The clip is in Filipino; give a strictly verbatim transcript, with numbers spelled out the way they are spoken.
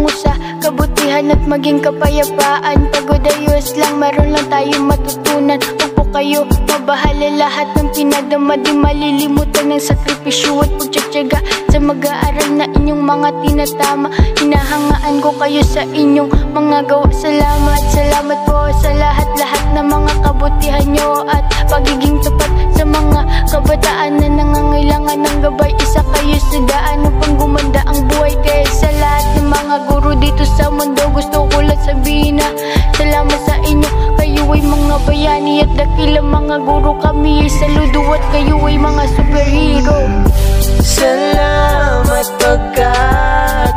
patungo sa kabutihan at maging kapayapaan. Pagod ayos lang, meron lang tayong matutunan. Huwag po kayo mabahala, lahat ng pinagdama di malilimutan ng sakripisyo at pagtsatsaga sa mag-aaral na inyong mga tinatama. Hinahangaan ko kayo sa inyong mga gawa. Salamat, salamat po sa lahat-lahat na mga kabutihan nyo at pagiging tapat sa mga kabataan na nangangailangan ng gabay. Isa kayo sa daan upang gumanda ang buhay. Kaya sa lahat ng mga guro dito sa mundo, gusto ko lang sabihin na salamat sa inyo. Kayo ay mga bayani at dakilang mga guro. Kami ay saludo at kayo ay mga superhero. Salamat pagkat